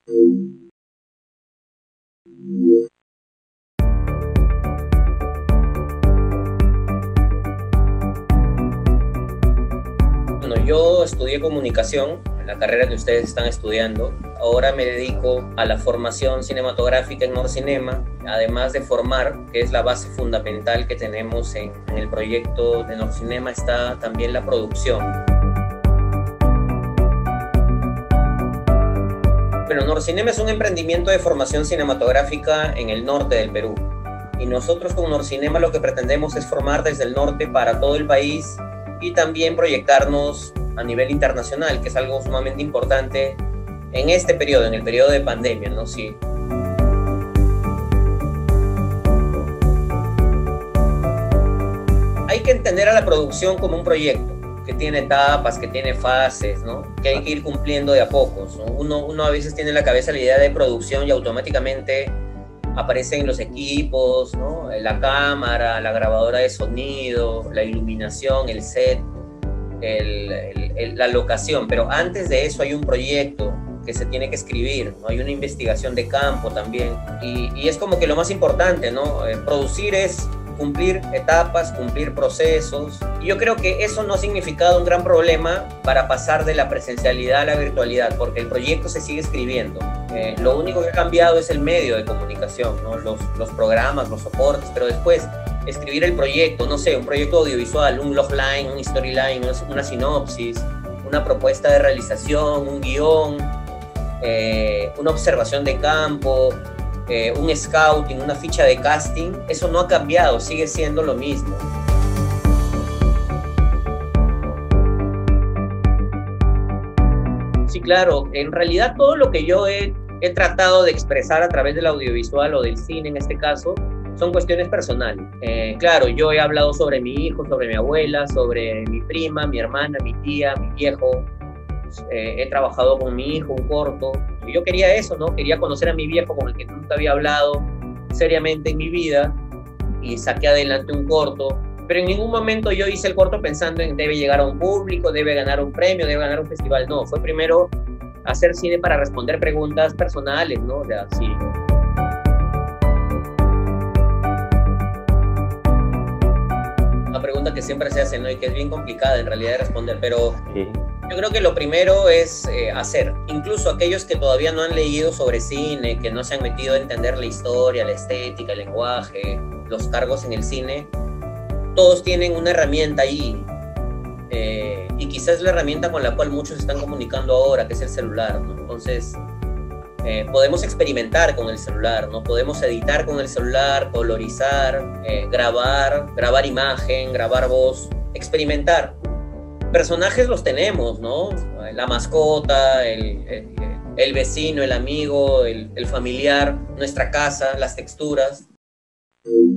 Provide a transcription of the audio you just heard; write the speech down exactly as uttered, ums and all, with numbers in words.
Bueno, yo estudié comunicación, en la carrera que ustedes están estudiando. Ahora me dedico a la formación cinematográfica en Norcinema, además de formar, que es la base fundamental que tenemos en, en el proyecto de Norcinema, está también la producción. Bueno, Norcinema es un emprendimiento de formación cinematográfica en el norte del Perú. Y nosotros con Norcinema lo que pretendemos es formar desde el norte para todo el país y también proyectarnos a nivel internacional, que es algo sumamente importante en este periodo, en el periodo de pandemia, ¿no? Sí. Hay que entender a la producción como un proyecto que tiene etapas, que tiene fases, ¿no? Que hay que ir cumpliendo de a pocos, ¿no? Uno, uno a veces tiene en la cabeza la idea de producción y automáticamente aparecen los equipos, ¿no? La cámara, la grabadora de sonido, la iluminación, el set, el, el, el, la locación. Pero antes de eso hay un proyecto que se tiene que escribir, ¿no? Hay una investigación de campo también. Y, y es como que lo más importante, ¿no? Eh, producir es cumplir etapas, cumplir procesos. Y yo creo que eso no ha significado un gran problema para pasar de la presencialidad a la virtualidad, porque el proyecto se sigue escribiendo. Eh, lo único que ha cambiado es el medio de comunicación, ¿no? Los, los programas, los soportes, pero después escribir el proyecto, no sé, un proyecto audiovisual, un logline, un storyline, una sinopsis, una propuesta de realización, un guión, eh, una observación de campo, Eh, un scouting, una ficha de casting, eso no ha cambiado, sigue siendo lo mismo. Sí, claro, en realidad todo lo que yo he, he tratado de expresar a través del audiovisual o del cine en este caso, son cuestiones personales. Eh, claro, yo he hablado sobre mi hijo, sobre mi abuela, sobre mi prima, mi hermana, mi tía, mi viejo. Eh, he trabajado con mi hijo un corto. Yo quería eso, ¿no? Quería conocer a mi viejo con el que nunca había hablado seriamente en mi vida y saqué adelante un corto. Pero en ningún momento yo hice el corto pensando en debe llegar a un público, debe ganar un premio, debe ganar un festival. No, fue primero hacer cine para responder preguntas personales, ¿no? O sea, sí. Una pregunta que siempre se hace, ¿no? Y que es bien complicada en realidad de responder, pero sí. Yo creo que lo primero es eh, hacer. Incluso aquellos que todavía no han leído sobre cine, que no se han metido a entender la historia, la estética, el lenguaje, los cargos en el cine, todos tienen una herramienta ahí. Eh, y quizás la herramienta con la cual muchos están comunicando ahora, que es el celular, ¿no? Entonces, eh, podemos experimentar con el celular, ¿no? Podemos editar con el celular, colorizar, eh, grabar, grabar imagen, grabar voz, experimentar. Personajes los tenemos, ¿no? La mascota, el, el, el vecino, el amigo, el, el familiar, nuestra casa, las texturas.